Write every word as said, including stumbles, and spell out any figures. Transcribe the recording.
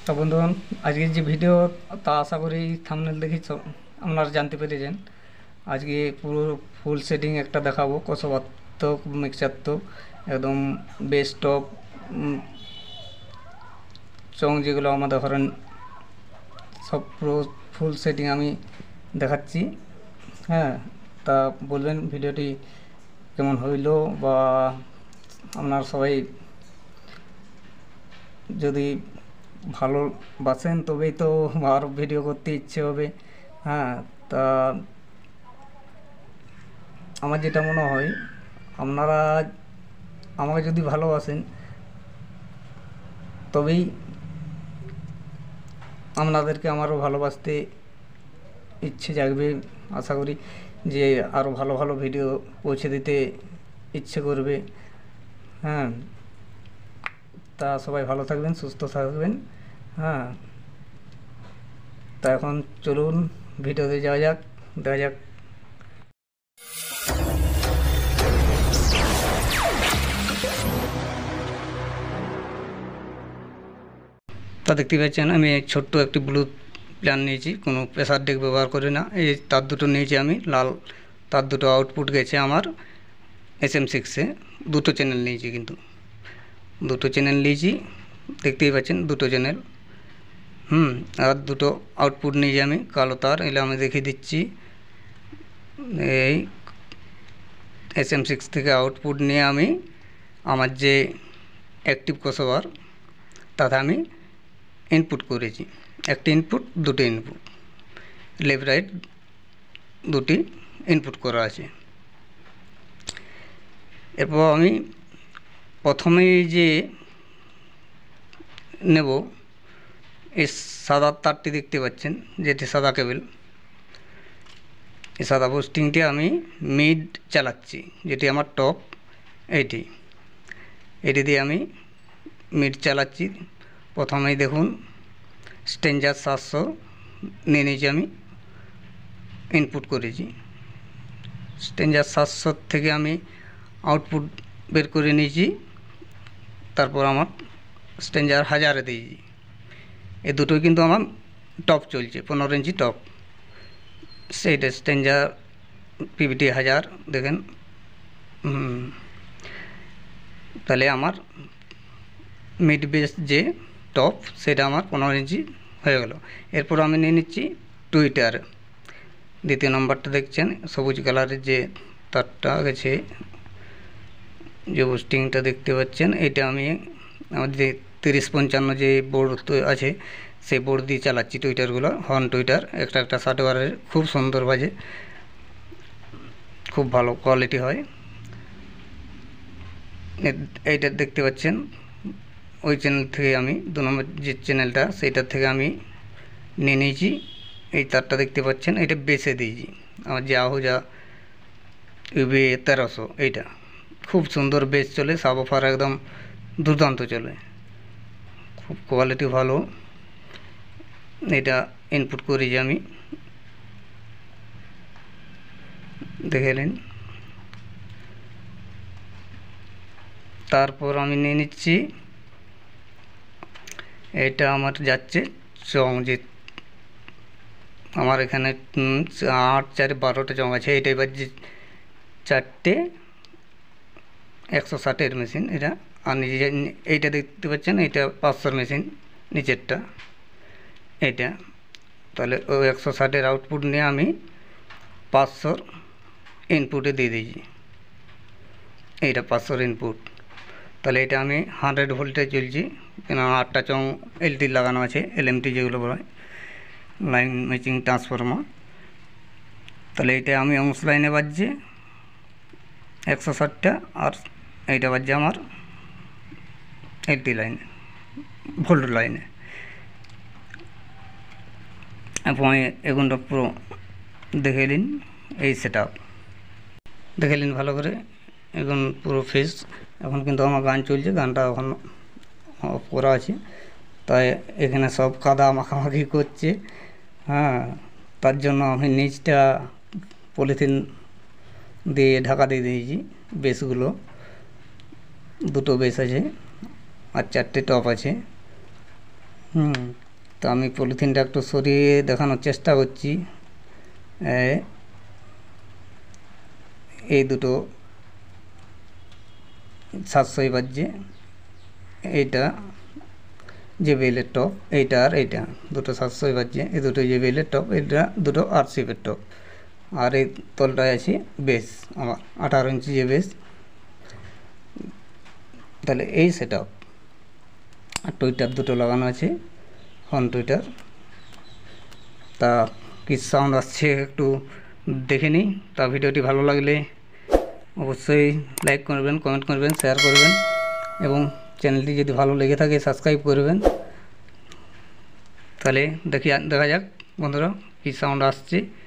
তো বন্ধুগণ, আজকের যে ভিডিও তা আশা করি থাম্বনেল দেখে আপনারা জানতে পেরেছেন। আজকে পুরো ফুল সেটিং একটা দেখাবো, কষবাত্মক মিক্সাত্মক একদম বেস্ট অফ চং যেগুলো আমাদের ধরেন সব পুরো ফুল সেটিং আমি দেখাচ্ছি। হ্যাঁ, তা বলবেন ভিডিওটি কেমন হইল, বা আপনারা সবাই যদি ভালোবাসেন তবেই তো আরও ভিডিও করতে ইচ্ছে হবে। হ্যাঁ, তা আমার যেটা মনে হয়, আপনারা আমাকে যদি ভালোবাসেন তবেই আপনাদেরকে আমারও ভালোবাসতে ইচ্ছে জাগবে। আশা করি যে আরও ভালো ভালো ভিডিও পৌঁছে দিতে ইচ্ছে করবে। হ্যাঁ, তা সবাই ভালো থাকবেন, সুস্থ থাকবেন। হ্যাঁ, তা এখন চলুন ভিডিওতে যাওয়া যাক, দেখা যাক। তা দেখতে পাচ্ছেন আমি ছোট্ট একটি ব্লুটুথ প্ল্যান নিয়েছি, কোনো প্রেসার ডেক ব্যবহার করে না। এই তার দুটো নিয়েছি আমি, লাল তার দুটো আউটপুট গেছে আমার এস এম সিক্সে। দুটো চ্যানেল নিয়েছি, কিন্তু দুটো চ্যানেল নিয়েছি দেখতেই পাচ্ছেন, দুটো চ্যানেল। হুম আর দুটো আউটপুট নিয়েছি আমি, কালো তার। এলে আমি দেখিয়ে দিচ্ছি। এই এস এম সিক্স থেকে আউটপুট নিয়ে আমি আমার যে অ্যাক্টিভ ক্রসওভার তাতে আমি ইনপুট করেছি। একটি ইনপুট, দুটি ইনপুট, লেফট রাইট দুটি ইনপুট করা আছে। এরপর আমি প্রথমেই যে নেব, এই সাদা তারটি দেখতে পাচ্ছেন, যেটি সাদা কেবল। এই সাদা বুস্টিংটি আমি মিড চালাচ্ছি, যেটি আমার টপ। এইটি এটি দিয়ে আমি মিড চালাচ্ছি। প্রথমেই দেখুন স্ট্রেঞ্জার সাতশো নিয়ে নিয়েছি, আমি ইনপুট করেছি। স্ট্রেঞ্জার সাতশো থেকে আমি আউটপুট বের করে নিয়েছি। তারপর আমার স্ট্রেঞ্জার হাজারে দিয়েছি। এই দুটোই কিন্তু আমার টপ চলছে, পনেরো ইঞ্চি টপ। সেইটা স্ট্রেঞ্জার পিভিটি হাজার দেখেন। তাহলে আমার মিড বেস যে টপ, সেটা আমার পনেরো ইঞ্চি হয়ে গেল। এরপর আমি নিয়ে নিচ্ছি টুইটার। দ্বিতীয় নম্বরটা দেখছেন সবুজ কালারের যে তারটা গেছে, যে বুস্টিংটা দেখতে পাচ্ছেন, এটা আমি আমার যে তিরিশ পঞ্চান্ন যে বোর্ড আছে সেই বোর্ড দিয়ে চালাচ্ছি টুইটারগুলো। হর্ন টুইটার একটা একটা ষাট ওয়ারের, খুব সুন্দর বাজে, খুব ভালো কোয়ালিটি হয়। এইটা দেখতে পাচ্ছেন, ওই চ্যানেল থেকে আমি দু নম্বর যে চ্যানেলটা, সেইটার থেকে আমি নিয়ে নিয়েছি। এই তারটা দেখতে পাচ্ছেন, এটা বেছে দিয়েছি। আমার যে আহুজা ইউবি তেরোশো, এইটা খুব সুন্দর বেস চলে, সাবওয়ুফার একদম দুর্দান্ত চলে, খুব কোয়ালিটি ভালো। এটা ইনপুট করেছি আমি, দেখে নিন। তারপর আমি নিয়ে নিচ্ছি, এটা আমার যাচ্ছে চং, যে আমার এখানে আট চারে বারোটা চং আছে। এটা এবার যে চারটে একশো ষাটের মেশিন এটা। আর নিজে এইটা দেখতে পাচ্ছেন, এইটা পাঁচশোর মেশিন নিচেরটা এইটা। তাহলে ওই একশো ষাটের আউটপুট নিয়ে আমি পাঁচশোর ইনপুটে দিয়ে দিয়েছি। এইটা পাঁচশোর ইনপুট। তাহলে এটা আমি হান্ড্রেড ভোল্টে চলছি, কেন আটটা চং এলটি লাগানো আছে, এলএমটি যেগুলো বলা হয়, লাইন ম্যাচিং ট্রান্সফরমার। তাহলে এটা আমি অংশ লাইনে বাজছে একশো ষাটটা, আর এইটা বাজছে আমার এলটি লাইনে, ভোল্ট লাইনে। এবং এগুনটা পুরো দেখে নিন, এই সেট আপ দেখে নিন ভালো করে। এখন পুরো ফেস, এখন কিন্তু আমার গান চলছে, গানটা এখন অফ করা আছে, তাই এখানে সব কাদা মাখামাখি করছে। হ্যাঁ, তার জন্য আমি নিচটা পলিথিন দিয়ে ঢাকা দিয়ে দিয়েছি। বেসগুলো দুটো বেস আছে আর চারটে টপ আছে। হুম তো আমি পলিথিনটা একটু সরিয়ে দেখানোর চেষ্টা করছি। এই দুটো সাতশোই বাজছে, এইটা জেবিএলের টপ, এইটা আর এইটা দুটো সাতশোই বাজছে, এই দুটো জেবিএলের টপ, এইটা দুটো আরসিএফের টপ। আর এই তলটায় আছে বেস, আমার আঠারো ইঞ্চি যে বেস। তাহলে এই সেট আপ আর টুইটার দুটো লাগানো আছে, হর্ন টুইটার। তা কি সাউন্ড আসছে একটু দেখে নিই। তা ভিডিওটি ভালো লাগলে অবশ্যই লাইক করবেন, কমেন্ট করবেন, শেয়ার করবেন এবং চ্যানেলটি যদি ভালো লেগে থাকে সাবস্ক্রাইব করবেন। তাহলে দেখি দেখা যাক বন্ধুরা কী সাউন্ড আসছে।